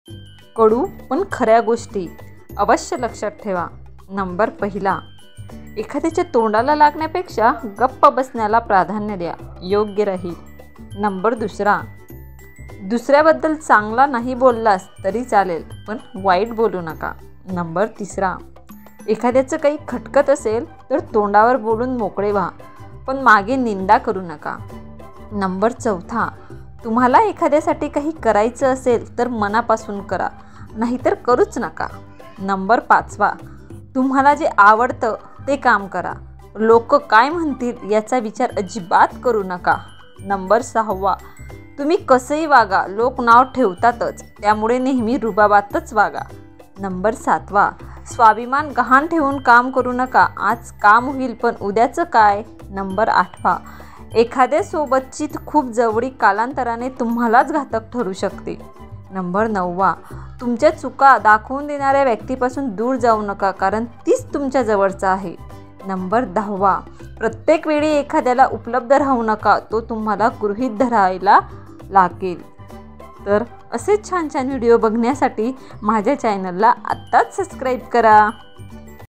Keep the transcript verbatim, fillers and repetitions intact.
कडू पण खऱ्या गोष्टी अवश्य लक्षात ठेवा. नंबर पहिला, एखाद्याच्या तोंडाला लागण्यापेक्षा गप्प बसण्याला प्राधान्य द्या, योग्य राहील. नंबर दुसरा, दुसऱ्याबद्दल चांगला नाही बोललास तरी चालेल पण वाईट बोलू नका. नंबर तिसरा, एखाद्याचं काही खटकत असेल तर तोंडावर बोलून मोकळे व्हा पण मागे निंदा करू नका. नंबर चौथा, तुम्हाला एखाद्यासाठी काही करायचं असेल तर मनापासून करा, नाहीतर करूच नका. नंबर पाचवा, तुम्हाला जे आवडतं ते काम करा, लोक काय म्हणतील याचा विचार अजिबात करू नका. नंबर सहावा, तुम्ही कसंही वागा, लोक नाव ठेवतातच, त्यामुळे नेहमी रुबाबातच वागा. नंबर सातवा, स्वाभिमान गहाण ठेवून काम करू नका, आज काम होईल पण उद्याचं काय. नंबर आठवा, एखाद्यासोबतची खूप जवळीक कालांतराने तुम्हालाच घातक ठरू शकते. नंबर नववा, तुमच्या चुका दाखवून देणाऱ्या व्यक्तीपासून दूर जाऊ नका कारण तीच तुमच्या जवळचा आहे. नंबर दहावा, प्रत्येक वेळी एखाद्याला उपलब्ध राहू नका, तो तुम्हाला गृहीत धरायला लागेल. तर असेच छान छान व्हिडिओ बघण्यासाठी माझ्या चॅनलला आत्ताच सबस्क्राईब करा.